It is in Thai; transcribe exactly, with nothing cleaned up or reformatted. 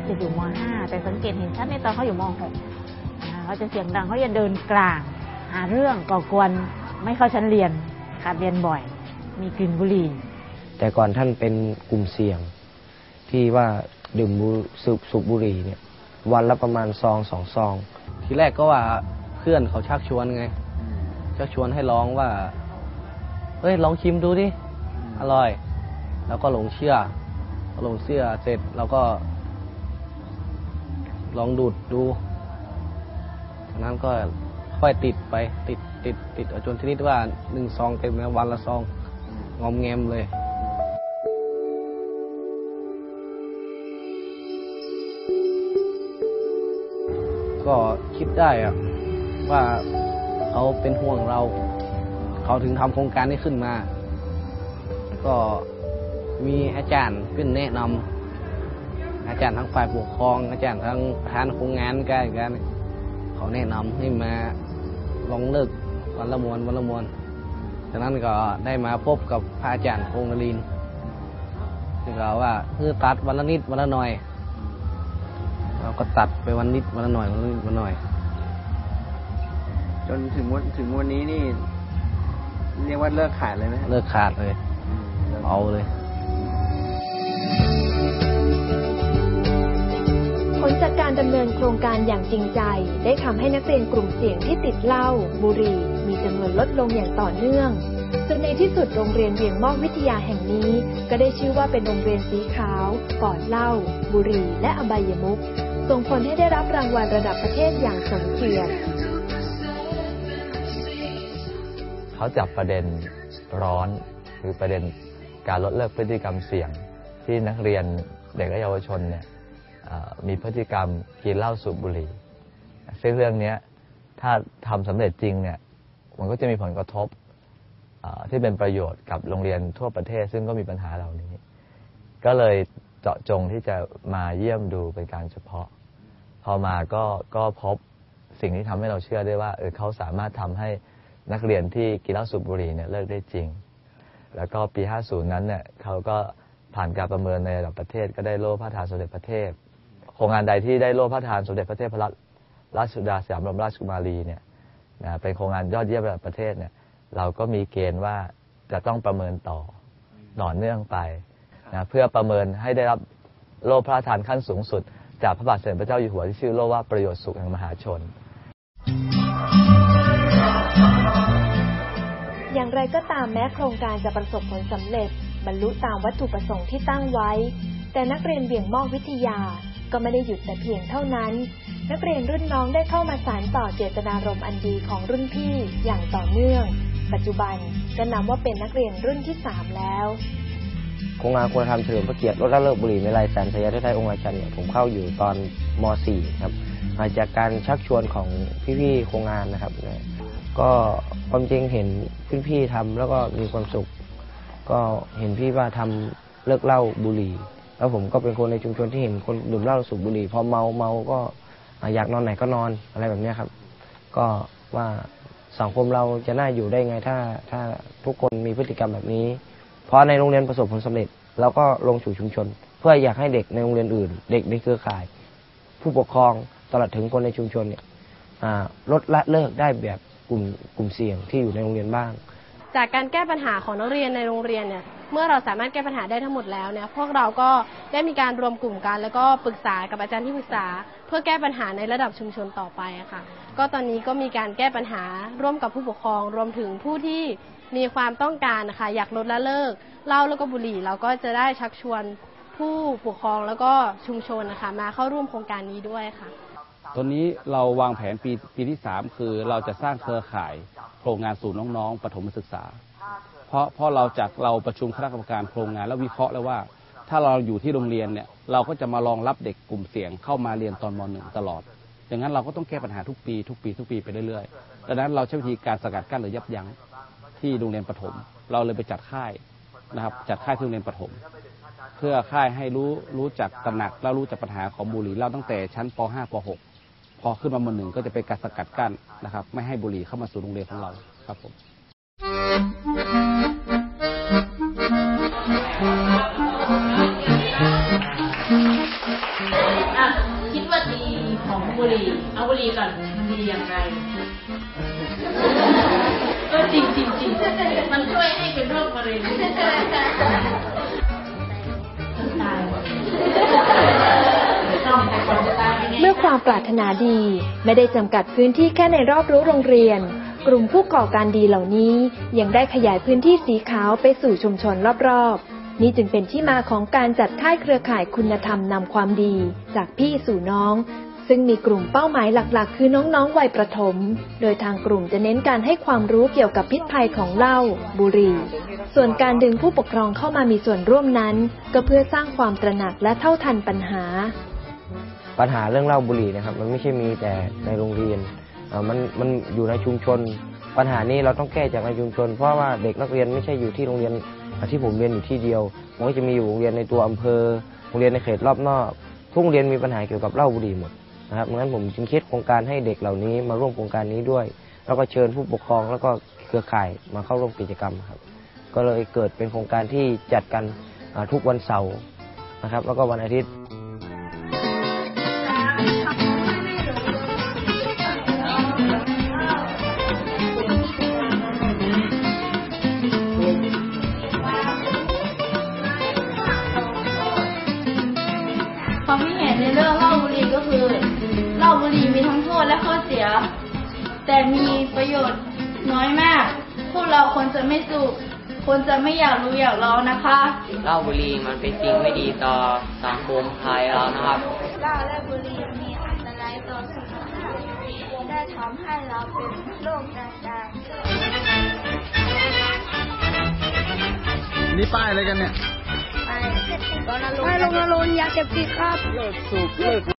จะอยู่ม.ห้า แต่สังเกตเห็นชัดในตอนเขาอยู่ม.หกเขาจะเสียงดังเขาจะเดินกลางหาเรื่องก่อกวนไม่เข้าชั้นเรียนขาดเรียนบ่อยมีกลิ่นบุหรี่แต่ก่อนท่านเป็นกลุ่มเสี่ยงที่ว่าดื่มสูบสูบบุหรี่เนี่ยวันละประมาณซองสองซองทีแรกก็ว่าเพื่อนเขาชักชวนไงชักชวนให้ลองว่าเฮ้ยลองชิมดูดิอร่อยแล้วก็หลงเชื่อหลงเชื่อเสร็จเราก็ลองดูดดูจากนั้นก็ค่อยติดไปติดติดติดจนชนิดว่าหนึ่งซองเต็มแล้ววันละซองงอมแงมเลยก็คิดได้อะว่าเขาเป็นห่วงเราเขาถึงทำโครงการนี้ขึ้นมาก็มีอาจารย์ขึ้นแนะนำอาจารย์ทั้งฝ่ายปกครองอาจารย์ทั้งประธานโครงงานกันกันเขาแนะนำให้มาลองเลิกวันละมวนวันละมวนจากนั้นก็ได้มาพบกับพระอาจารย์พงษ์นรินทร์ที่กล่าวว่าคือตัดวันละนิดวันละหน่อยเราก็ตัดไปวันนิดวันละหน่อยวันละนิดวันละหน่อยจนถึงวันถึงวันนี้นี่เรียกว่าเลิกขาดเลยไหมเลิกขาดเลยเอาเลยผลจากการดำเนินโครงการอย่างจริงใจได้ทำให้นักเรียนกลุ่มเสี่ยงที่ติดเหล้าบุหรี่มีจำนวนลดลงอย่างต่อเนื่องจนในที่สุดโรงเรียนเวียงมอกวิทยาแห่งนี้ก็ได้ชื่อว่าเป็นโรงเรียนสีขาวปลอดเหล้าบุหรี่และอบายมุขส่งผลให้ได้รับรางวัลระดับประเทศอย่างสมเกียรติเขาจับประเด็นร้อนคือประเด็นการลดเลิกพฤติกรรมเสี่ยงที่นักเรียนเด็กและเยาวชนเนี่ยมีพฤติกรรมกินเหล้าสูบบุหรี่ซึ่งเรื่องนี้ถ้าทำสำเร็จจริงเนี่ยมันก็จะมีผลกระทบที่เป็นประโยชน์กับโรงเรียนทั่วประเทศซึ่งก็มีปัญหาเหล่านี้ก็เลยเจาะจงที่จะมาเยี่ยมดูเป็นการเฉพาะพอมาก็ก็พบสิ่งที่ทำให้เราเชื่อได้ว่าเออเขาสามารถทำให้นักเรียนที่กินเหล้าสูบบุหรี่เนี่ยเลิกได้จริงแล้วก็ปีห้าสิบนั้นเนี่ยเขาก็ผ่านการประเมินในระดับประเทศก็ได้โล่พระราชทานสมเด็จพระเทพโครงงานใดที่ได้โล่พระราชทานสมเด็จพระเทพรัตนราชสุดาสยามบรมราชกุมารีเนี่ยนะเป็นโครงงานยอดเยี่ยมระดับประเทศเนี่ยเราก็มีเกณฑ์ว่าจะต้องประเมินต่อต่อเนื่องไปนะเพื่อประเมินให้ได้รับโล่พระราชทานขั้นสูงสุดจากพระบาทสมเด็จพระเจ้าอยู่หัวที่ชื่อโล่ว่าประโยชน์สุขแห่งมหาชนอย่างไรก็ตามแม้โครงการจะประสบผลสำเร็จบรรลุตามวัตถุประสงค์ที่ตั้งไว้แต่นักเรียนเวียงมอกวิทยาก็ไม่ได้หยุดแต่เพียงเท่านั้นนักเรียนรุ่นน้องได้เข้ามาสานต่อเจตนารมณ์อันดีของรุ่นพี่อย่างต่อเนื่องปัจจุบันก็นับว่าเป็นนักเรียนรุ่นที่สามแล้วโครงงานคุณธรรมเฉลิมพระเกียรติลดละเลิกบุหรี่ในลายแสนสยามไทยองค์ราชันเนี่ยผมเข้าอยู่ตอนม.สี่ ครับมาจากการชักชวนของพี่ๆโครงงานนะครับก็ความจริงเห็นพี่ๆทำแล้วก็มีความสุขก็เห็นพี่ว่าทำเลิกเหล้าบุหรี่แล้วผมก็เป็นคนในชุมชนที่เห็นคนดื่มเหล้าสูบบุหรี่พอเมาเมาก็อยากนอนไหนก็นอนอะไรแบบนี้ครับก็ว่าสังคมเราจะน่าอยู่ได้ไงถ้าถ้าทุกคนมีพฤติกรรมแบบนี้เพราะในโรงเรียนประสบผลสำเร็จเราก็ลงสู่ชุมชนเพื่ออยากให้เด็กในโรงเรียนอื่นเด็กในเครือข่ายผู้ปกครองตลอดถึงคนในชุมชนเนี่ยลดละเลิกได้แบบกลุ่มกลุ่มเสี่ยงที่อยู่ในโรงเรียนบ้างจากการแก้ปัญหาของนักเรียนในโรงเรียนเนี่ยเมื่อเราสามารถแก้ปัญหาได้ทั้งหมดแล้วเนี่ยพวกเราก็ได้มีการรวมกลุ่มกันแล้วก็ปรึกษากับอาจารย์ที่ปรึกษาเพื่อแก้ปัญหาในระดับชุมชนต่อไปค่ะก็ตอนนี้ก็มีการแก้ปัญหาร่วมกับผู้ปกครองรวมถึงผู้ที่มีความต้องการนะคะอยากลดละเลิกเหล้าแล้วก็บุหรี่เราก็จะได้ชักชวนผู้ปกครองแล้วก็ชุมชนนะคะมาเข้าร่วมโครงการนี้ด้วยค่ะตอนนี้เราวางแผนปีปีที่สามคือเราจะสร้างเครือข่ายโครงงานศูนย์น้องๆประถมศึกษาเพราะเพราะเราจากเราประชุมคณะกรรมการโครงงานแล้ววิเคราะห์แล้วว่าถ้าเราอยู่ที่โรงเรียนเนี่ยเราก็จะมารองรับเด็กกลุ่มเสี่ยงเข้ามาเรียนตอนม.หนึ่งตลอดดังนั้นเราก็ต้องแก้ปัญหาทุกปีทุกปีทุกปีไปเรื่อยๆดังนั้นเราใช้วิธีการสกัดกั้นหรือยับยั้งที่โรงเรียนประถมเราเลยไปจัดค่ายนะครับจัดค่ายที่โรงเรียนประถมเพื่อค่ายให้รู้รู้จักตระหนักและรู้จักปัญหาของบุหรี่เหล้าตั้งแต่ชั้นป.ห้า ป.หกพอขึ้นมาม.หนึ่งก็จะเป็นการสกัดกั้นนะครับไม่ให้บุหรี่เข้ามาสู่โรงเรียนของเราครับผมอ่ะคิดว่าดีของบุหรี่เอาบุหรี่ก่อนมันดีอย่างไรก็จริงจริงจริงมันช่วยให้เป็นโรคมะเร็งเมื่อความปรารถนาดีไม่ได้จำกัดพื้นที่แค่ในรอบรั้วโรงเรียนกลุ่มผู้ก่อการดีเหล่านี้ยังได้ขยายพื้นที่สีขาวไปสู่ชุมชนรอบๆนี่จึงเป็นที่มาของการจัดค่ายเครือข่ายคุณธรรมนำความดีจากพี่สู่น้องซึ่งมีกลุ่มเป้าหมายหลักๆคือน้องๆวัยประถมโดยทางกลุ่มจะเน้นการให้ความรู้เกี่ยวกับพิษภัยของเหล้าบุหรี่ส่วนการดึงผู้ปกครองเข้ามามีส่วนร่วมนั้นก็เพื่อสร้างความตระหนักและเท่าทันปัญหาปัญหาเรื่องเหล้าบุหรี่นะครับมันไม่ใช่มีแต่ในโรงเรียนมันมันอยู่ในชุมชนปัญหานี้เราต้องแก้จากในชุมชนเพราะว่าเด็กนักเรียนไม่ใช่อยู่ที่โรงเรียนที่ผมเรียนอยู่ที่เดียวมันก็จะมีอยู่โรงเรียนในตัวอำเภอโรงเรียนในเขตรอบนอกทุกโรงเรียนมีปัญหาเกี่ยวกับเหล้าบุหรี่หมดนะครับงั้นผมจึงคิดโครงการให้เด็กเหล่านี้มาร่วมโครงการนี้ด้วยแล้วก็เชิญผู้ปกครองแล้วก็เครือข่ายมาเข้าร่วมกิจกรรมครับก็เลยเกิดเป็นโครงการที่จัดกันทุกวันเสาร์นะครับแล้วก็วันอาทิตย์ความคิดเห็นในเรื่องเหล้าบุหรี่ก็คือเหล้าบุหรี่มีทั้งโทษและข้อเสียแต่มีประโยชน์น้อยมากพวกเราควรจะไม่สูบควรจะไม่อยากรู้อยากลองนะคะเหล้าบุหรี่มันเป็นสิ่งไม่ดีต่อสังคมไทยเรานะครับเหล้าและบุหรี่มีอันตรายต่อสุขภาพได้ทำให้เราเป็นโรคต่างๆนี่ป้ายอะไรกันเนี่ยไปรณรงค์ยาเสพติดครับเลิกสูบเลิก